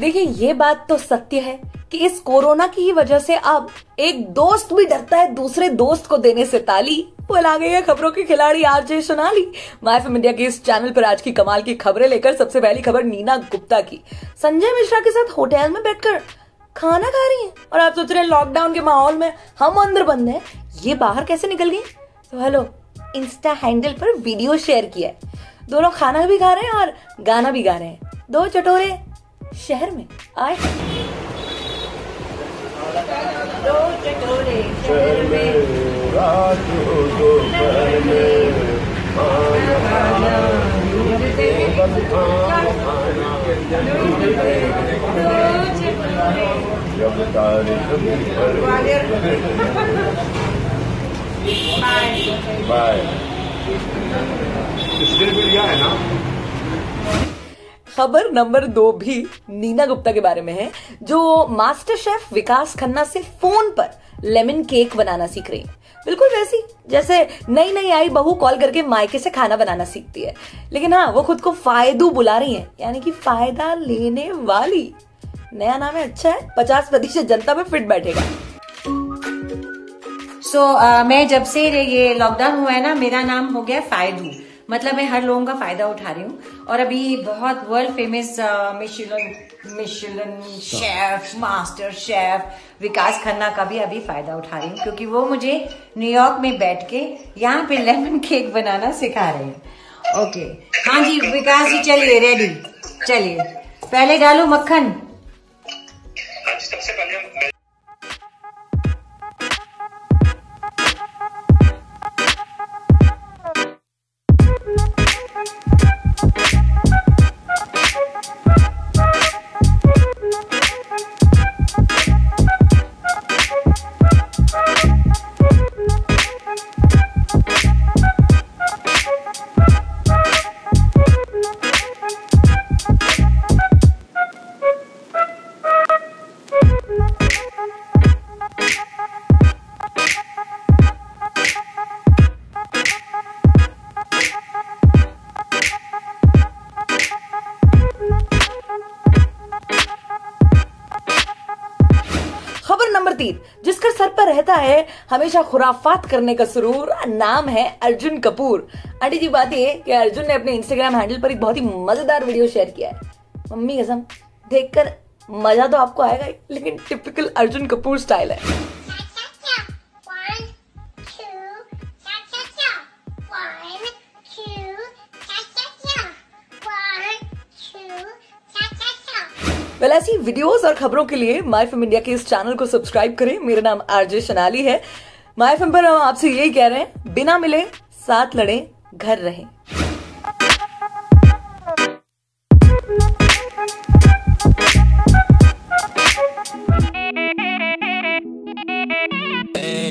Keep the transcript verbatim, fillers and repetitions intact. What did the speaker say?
देखिए ये बात तो सत्य है कि इस कोरोना की ही वजह से अब एक दोस्त भी डरता है दूसरे दोस्त को देने से ताली। वो आ गई है खबरों की खिलाड़ी RJ Sonali. My FM India के इस चैनल पर आज की कमाल की खबरें लेकर सबसे पहली खबर नीना गुप्ता की। संजय मिश्रा के साथ होटल में बैठकर खाना खा रही हैं और आप सोच रहे हैं लॉकडाउन के माहौल में हम अंदर बंद हैं, ये बाहर कैसे निकल गई? तो हेलो, इंस्टा हैंडल पर वीडियो शेयर किया है। दोनों खाना भी खा रहे हैं और गाना भी गा रहे हैं। दो चटोरे शहर में आए, दो चटोरे शहर में, है ना। खबर नंबर दो भी नीना गुप्ता के बारे में है, जो मास्टर शेफ विकास खन्ना से फोन पर लेमन केक बनाना सीख रही है। बिल्कुल वैसी जैसे नई नई आई बहू कॉल करके मायके से खाना बनाना सीखती है, लेकिन हाँ वो खुद को फायदू बुला रही है, यानी कि फायदा लेने वाली। नया नाम है, अच्छा है, पचास प्रतिशत जनता में फिट बैठेगा। सो so, uh, मैं जब से ये लॉकडाउन हुआ है ना, मेरा नाम हो गया फायदू। मतलब मैं हर लोगों का फायदा उठा रही हूँ और अभी बहुत world famous Michelin Michelin chef master chef Vikas Khanna का भी अभी फायदा उठा रही हूँ, क्योंकि वो मुझे न्यूयॉर्क में बैठ के यहाँ पे लेमन केक बनाना सिखा रहे हैं। ओके हाँ जी विकास जी, चलिए रेडी, चलिए पहले डालो मक्खन। सबसे पहले नंबर तीन, जिसका सर पर रहता है हमेशा खुराफात करने का सुरूर, नाम है अर्जुन कपूर। आंटी जी बात ये कि अर्जुन ने अपने इंस्टाग्राम हैंडल पर एक बहुत ही मजेदार वीडियो शेयर किया है। मम्मी कसम देखकर मजा तो आपको आएगा, लेकिन टिपिकल अर्जुन कपूर स्टाइल है। वेल ऐसी वीडियोस और खबरों के लिए माय एफएम इंडिया के इस चैनल को सब्सक्राइब करें। मेरा नाम आरजे सोनाली है। माय एफएम पर हम आपसे यही कह रहे हैं, बिना मिले साथ लड़े घर रहें।